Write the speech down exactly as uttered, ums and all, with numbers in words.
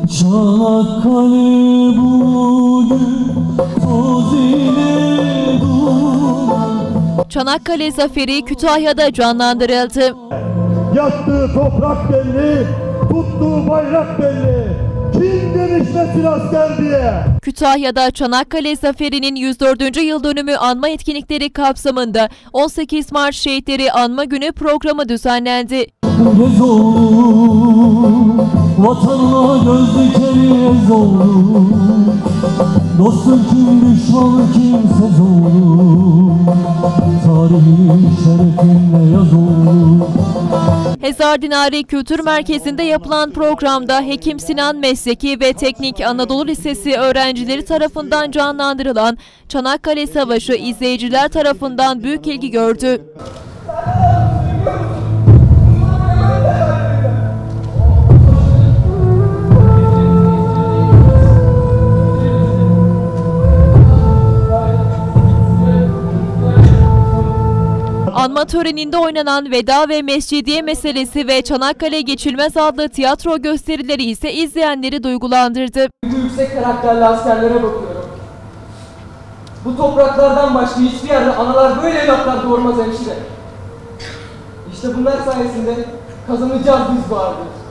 Çanakkale bugün toz ile dur. Çanakkale Zaferi Kütahya'da canlandırıldı. Yattığı toprak belli, tuttuğu bayrak belli. Kim demişlesin asker diye. Kütahya'da Çanakkale Zaferi'nin yüz dördüncü yıl dönümü anma etkinlikleri kapsamında on sekiz Mart Şehitleri Anma Günü programı düzenlendi. Gez oğlum, vatanına göz dikeriz oğlum. Dostum kim, düşman kimsez oğlum. Tarihin şerefine yaz oğlum. Hezardinari Kültür Merkezi'nde yapılan programda Hekim Sinan Mesleki ve Teknik Anadolu Lisesi öğrencileri tarafından canlandırılan Çanakkale Savaşı izleyiciler tarafından büyük ilgi gördü. Anma töreninde oynanan Veda ve Mescidiye Meselesi ve Çanakkale Geçilmez adlı tiyatro gösterileri ise izleyenleri duygulandırdı. Bu yüksek karakterli askerlere bakıyorum. Bu topraklardan başka hiçbir yerde analar böyle evlatlar doğurmaz hemşire. İşte bunlar sayesinde kazanacağız biz bu arada.